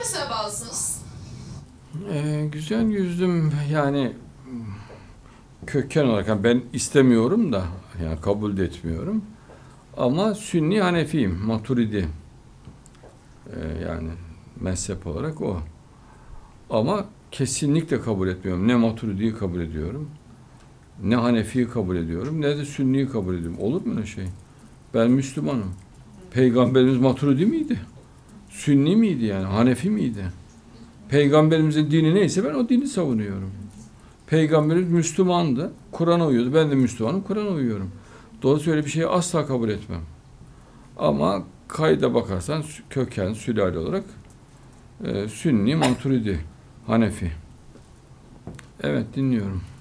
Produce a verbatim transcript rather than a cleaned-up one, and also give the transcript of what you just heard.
mezhebe bağlısınız? Ee, güzel yüzdüm yani köken olarak yani ben istemiyorum da yani kabul de etmiyorum. Ama Sünni Hanefiyim, Maturidi. Ee, yani mezhep olarak o. Ama kesinlikle kabul etmiyorum. Ne Maturidi'yi kabul ediyorum, ne Hanefi'yi kabul ediyorum, ne de Sünni'yi kabul ediyorum. Olur mu öyle şey? Ben Müslümanım. Peygamberimiz Maturidi miydi? Sünni miydi yani? Hanefi miydi? Peygamberimizin dini neyse ben o dini savunuyorum. Peygamberimiz Müslümandı. Kur'an'a uyuyordu. Ben de Müslümanım. Kur'an'a uyuyorum. Dolayısıyla öyle bir şeyi asla kabul etmem. Ama kayda bakarsan köken, sülale olarak e, Sünni, Maturidi, Hanefi. Evet, dinliyorum.